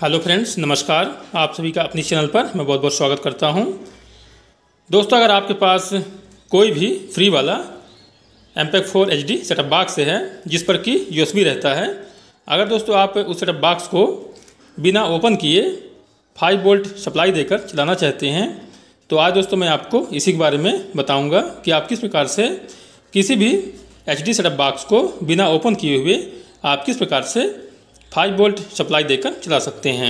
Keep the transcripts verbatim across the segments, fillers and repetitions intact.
Hello friends, नमस्कार। आप सभी का अपनी चैनल पर मैं बहुत बहुत स्वागत करता हूं। दोस्तों, अगर आपके पास कोई भी फ्री वाला MPEG four H D setup box है जिस पर कि यूएसबी रहता है, अगर दोस्तों आप उस सेटअप बॉक्स को बिना ओपन किए फाइव वोल्ट सप्लाई देकर चलाना चाहते हैं, तो आज दोस्तों मैं आपको इसी के बारे में बताऊँगा कि आप किस प्रकार से किसी भी एच डी सेटअप बॉक्स को बिना ओपन किए हुए आप किस प्रकार से फाइव वोल्ट सप्लाई देकर चला सकते हैं।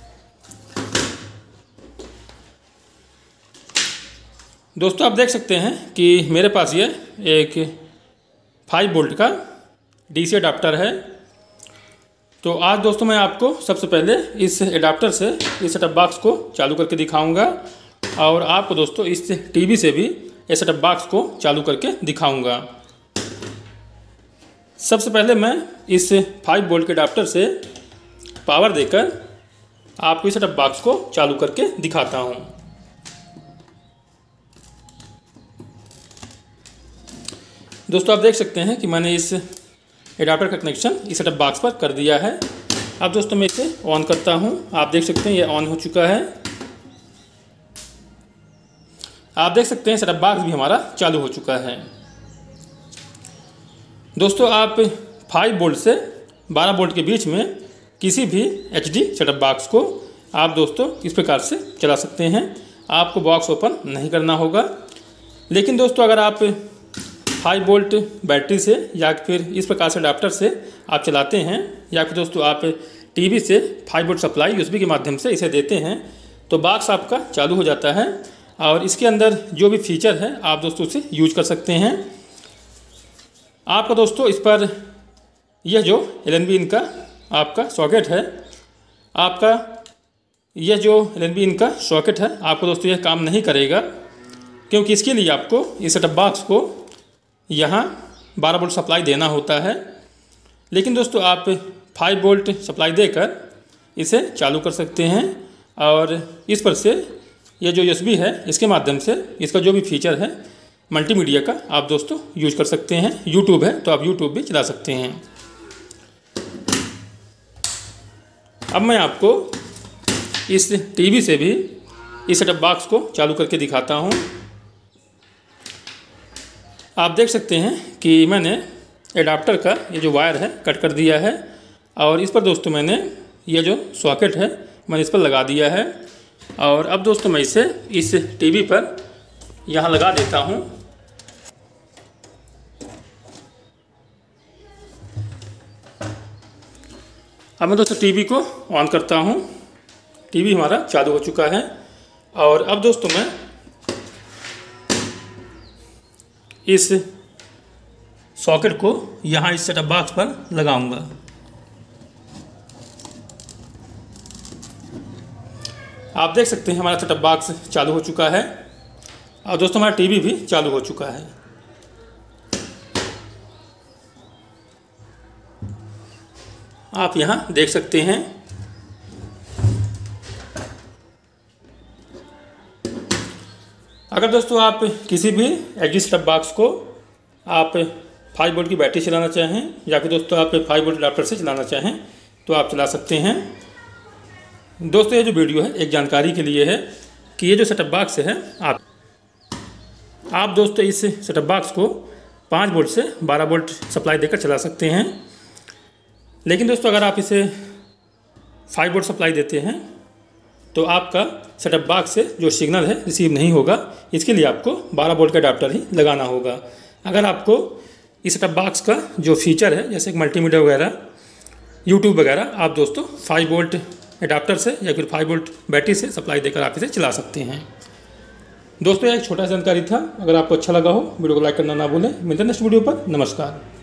दोस्तों, आप देख सकते हैं कि मेरे पास ये एक फाइव वोल्ट का डीसी अडाप्टर है। तो आज दोस्तों मैं आपको सबसे पहले इस अडाप्टर से इस सेटअप बॉक्स को चालू करके दिखाऊंगा और आपको दोस्तों इस टीवी से भी इस सेटअप बॉक्स को चालू करके दिखाऊंगा। सबसे पहले मैं इस फाइव वोल्ट के अडाप्टर से पावर देकर आपको इस सेटअप बॉक्स को चालू करके दिखाता हूं। दोस्तों, आप देख सकते हैं कि मैंने इस एडाप्टर का कनेक्शन इस सेटअप बॉक्स पर कर दिया है। अब दोस्तों मैं इसे ऑन करता हूं। आप देख सकते हैं ये ऑन हो चुका है। आप देख सकते हैं सेटअप बॉक्स भी हमारा चालू हो चुका है। दोस्तों, आप फाइव वोल्ट से बारह वोल्ट के बीच में किसी भी एच डी सेटअप बॉक्स को आप दोस्तों इस प्रकार से चला सकते हैं। आपको बॉक्स ओपन नहीं करना होगा। लेकिन दोस्तों, अगर आप फाइव वोल्ट बैटरी से या फिर इस प्रकार से अडाप्टर से आप चलाते हैं या फिर दोस्तों आप टीवी से फाइव वोल्ट सप्लाई यूएसबी के माध्यम से इसे देते हैं, तो बॉक्स आपका चालू हो जाता है और इसके अंदर जो भी फीचर है आप दोस्तों उसे यूज कर सकते हैं। आपका दोस्तों इस पर यह जो एल एन बी इनका आपका सॉकेट है, आपका यह जो एल एन बी इनका सॉकेट है आपको दोस्तों यह काम नहीं करेगा, क्योंकि इसके लिए आपको इस सेटअप बॉक्स को यहाँ बारह वोल्ट सप्लाई देना होता है। लेकिन दोस्तों आप फाइव वोल्ट सप्लाई देकर इसे चालू कर सकते हैं और इस पर से यह जो यूएसबी है इसके माध्यम से इसका जो भी फीचर है मल्टीमीडिया का आप दोस्तों यूज कर सकते हैं। यूट्यूब है तो आप यूट्यूब भी चला सकते हैं। अब मैं आपको इस टीवी से भी इस सेटअप बॉक्स को चालू करके दिखाता हूं। आप देख सकते हैं कि मैंने एडाप्टर का ये जो वायर है कट कर दिया है और इस पर दोस्तों मैंने ये जो सॉकेट है मैंने इस पर लगा दिया है और अब दोस्तों मैं इसे इस टीवी पर यहाँ लगा देता हूँ। अब मैं दोस्तों टीवी को ऑन करता हूँ। टीवी हमारा चालू हो चुका है और अब दोस्तों मैं इस सॉकेट को यहाँ इस सेटअप बॉक्स पर लगाऊंगा। आप देख सकते हैं हमारा सेटअप बॉक्स चालू हो चुका है और दोस्तों हमारा टीवी भी चालू हो चुका है। आप यहाँ देख सकते हैं। अगर दोस्तों आप किसी भी एच डी सेटअप बॉक्स को आप फाइव वोल्ट की बैटरी चलाना चाहें या फिर दोस्तों आप फाइव वोल्ट अडाप्टर से चलाना चाहें तो आप चला सकते हैं। दोस्तों, ये जो वीडियो है एक जानकारी के लिए है कि ये जो सेटअप बॉक्स है आप आप दोस्तों इस सेटअप बॉक्स को पाँच वोल्ट से बारह वोल्ट सप्लाई देकर चला सकते हैं। लेकिन दोस्तों अगर आप इसे फाइव वोल्ट सप्लाई देते हैं तो आपका सेटअप बॉक्स से जो सिग्नल है रिसीव नहीं होगा। इसके लिए आपको बारह वोल्ट का अडाप्टर ही लगाना होगा। अगर आपको इस सेटअप बॉक्स का जो फीचर है जैसे कि मल्टीमीडिया वगैरह, यूट्यूब वगैरह, आप दोस्तों फाइव वोल्ट अडाप्टर से या फिर फाइव वोल्ट बैटरी से सप्लाई देकर आप इसे चला सकते हैं। दोस्तों, यह एक छोटा सा जानकारी था। अगर आपको अच्छा लगा हो वीडियो को लाइक करना ना भूलें। मिलते हैं नेक्स्ट वीडियो पर। नमस्कार।